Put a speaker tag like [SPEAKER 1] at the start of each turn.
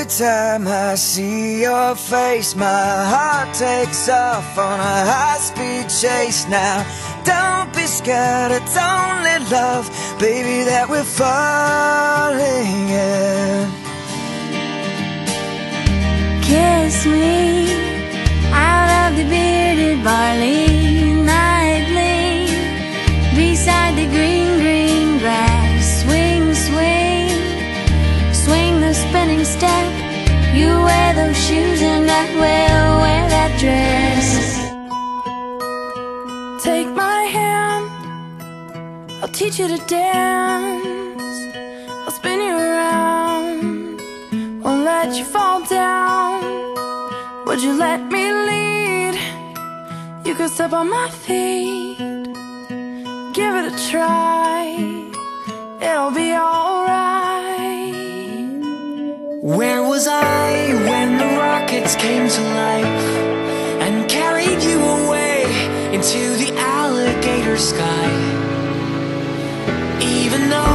[SPEAKER 1] Every time I see your face, my heart takes off on a high-speed chase. Now, don't be scared, it's only love, baby, that we're falling in.
[SPEAKER 2] Kiss me out of the bearded barley nightly, beside the green, green grass. Swing, swing, swing the spinning step. You wear those shoes and I will wear that dress. Take my hand, I'll teach you to dance. I'll spin you around, won't let you fall down. Would you let me lead? You could step on my feet. Give it a try, it'll be alright.
[SPEAKER 1] Where was I when the rockets came to life and carried you away into the alligator sky? Even though